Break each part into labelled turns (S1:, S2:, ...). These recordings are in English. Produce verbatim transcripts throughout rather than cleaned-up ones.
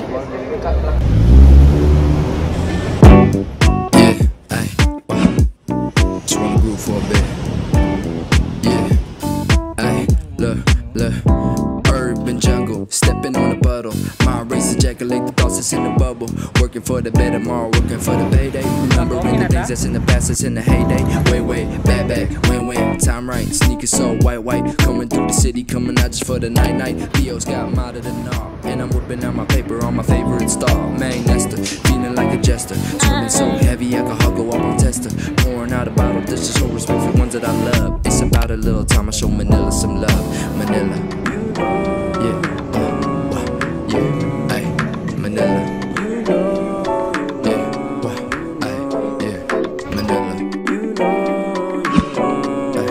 S1: ayy, just wanna groove for a bit. Yeah, ayy, look, look. Urban jungle, stepping on a puddle. My race ejaculate the thoughts that's in the bubble. Working for the better tomorrow, working for the payday. Remembering the things that's in the past, that's in the heyday. Way, way, bad, bad, win, win, time right. Sneakers so white, white. Coming through the city, coming out just for the night, night. B O's got modded and all. And I'm whipping out my paper on my favorite star. Man, Nesta, feeling like a jester. Swimming so heavy, I can huggle up on tester. Pouring out a bottle, this is so respect for ones that I love. It's about a little time I show Manila some love. Manila. Yeah, uh, uh, yeah, ay, Manila. Yeah, uh, ay, yeah, Manila. Ay,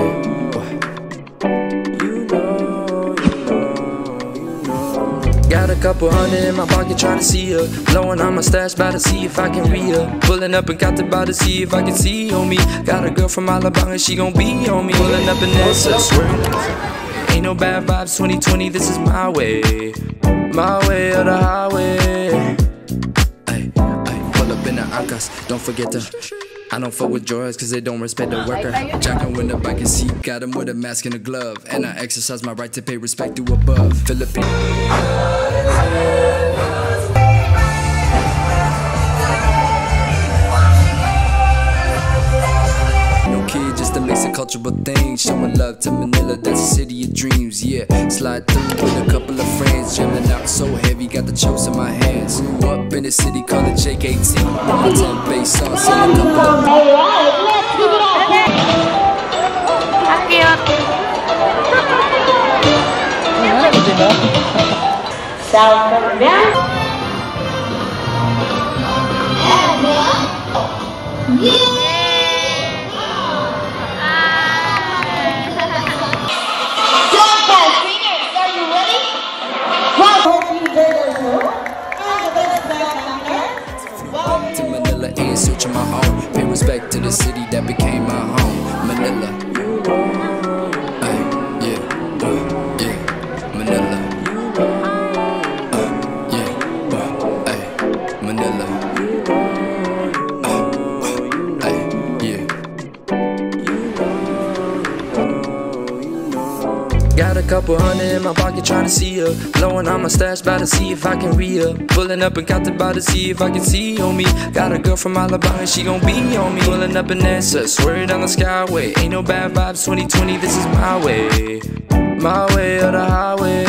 S1: yeah, uh. Got a couple hundred in my pocket trying to see her. Blowing on my stash, about to see if I can read her. Pulling up and got to about to see if I can see on me. Got a girl from Alabama, she gon' be on me. Pulling up in that swear. Ain't no bad vibes, twenty twenty, this is my way. My way or the highway. Ay, ay, pull up in the Ancas, don't forget to. I don't fuck with drawers cause they don't respect the worker. Jacking with the bike and seat, got him with a mask and a glove. And I exercise my right to pay respect to above. Philippines. Just to mix a cultural thing, showing love to Manila, that's a city of dreams, yeah. Slide through with a couple of friends, jamming out so heavy, got the chokes in my hands. Grew up in a city called the J K T, one ten bass sauce and a couple of... To Manila and searching my own. Pay respect to the city that became my home. Manila. Ay, yeah, uh, yeah, Manila. Uh, yeah, uh, ay, Manila. Uh, uh, ay, yeah. Got a couple hundred in my pocket trying to see her. Blowing on my stash, about to see if I can read her. Pulling up and got to about to see if I can see on me. Got a girl from Alabama, she gon' be on me. Pulling up in that swear down the skyway. Ain't no bad vibes, twenty twenty, this is my way. My way or the highway.